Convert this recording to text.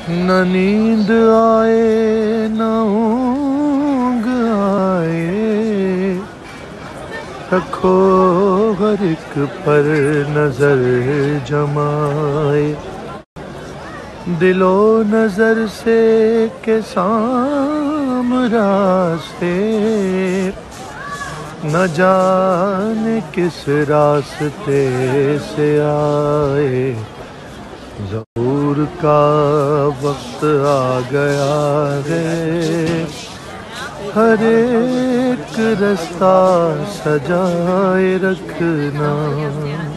न नींद आए न ऊंग आए, रखो हर एक पर नजर जमाए। दिलो नजर से के साम रास्ते, न जाने किस रास्ते से आए। ज़हूर का वक्त आ गया है, हर एक रास्ता सजाए रखना।